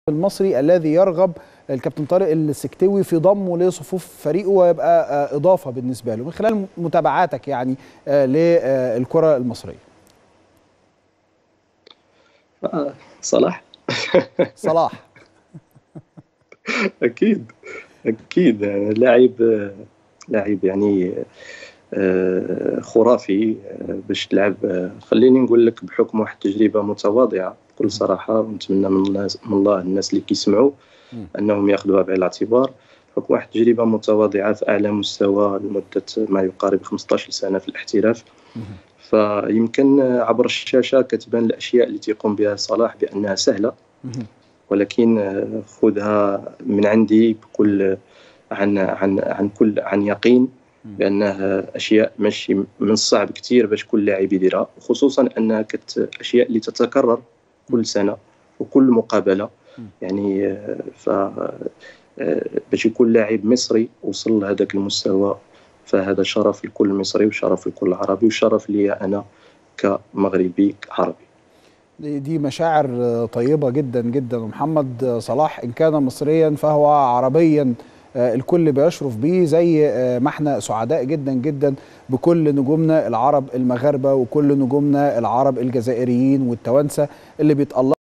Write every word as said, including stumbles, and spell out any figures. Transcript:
المصري الذي يرغب الكابتن طارق السكتوي في ضمه لصفوف فريقه ويبقى إضافة بالنسبة له من خلال متابعاتك يعني للكرة المصرية؟ صلاح صلاح اكيد اكيد لاعب لاعب يعني خرافي باش تلعب. خليني نقول لك بحكم واحد التجربه متواضعه بكل صراحه، ونتمنى من الناس من الله الناس اللي كيسمعوا انهم ياخذوها بعين الاعتبار. بحكم واحد التجربه متواضعه في اعلى مستوى لمده ما يقارب خمسطاش سنه في الاحتراف، فيمكن عبر الشاشه كتبان الاشياء اللي تيقوم بها صلاح بانها سهله، ولكن خذها من عندي بكل عن عن عن كل عن يقين بانها اشياء ماشي من الصعب كثير باش كل لاعب يديرها، خصوصا انها كت اشياء اللي تتكرر كل سنه وكل مقابله. يعني ف باش يكون لاعب مصري وصل لهذاك المستوى فهذا شرف لكل مصري وشرف لكل عربي وشرف لي انا كمغربي عربي. دي مشاعر طيبة جدا جدا. ومحمد صلاح إن كان مصريا فهو عربيا الكل بيشرف بيه، زي ما احنا سعداء جدا جدا بكل نجومنا العرب المغاربة وكل نجومنا العرب الجزائريين والتوانسة اللي بيتألقوا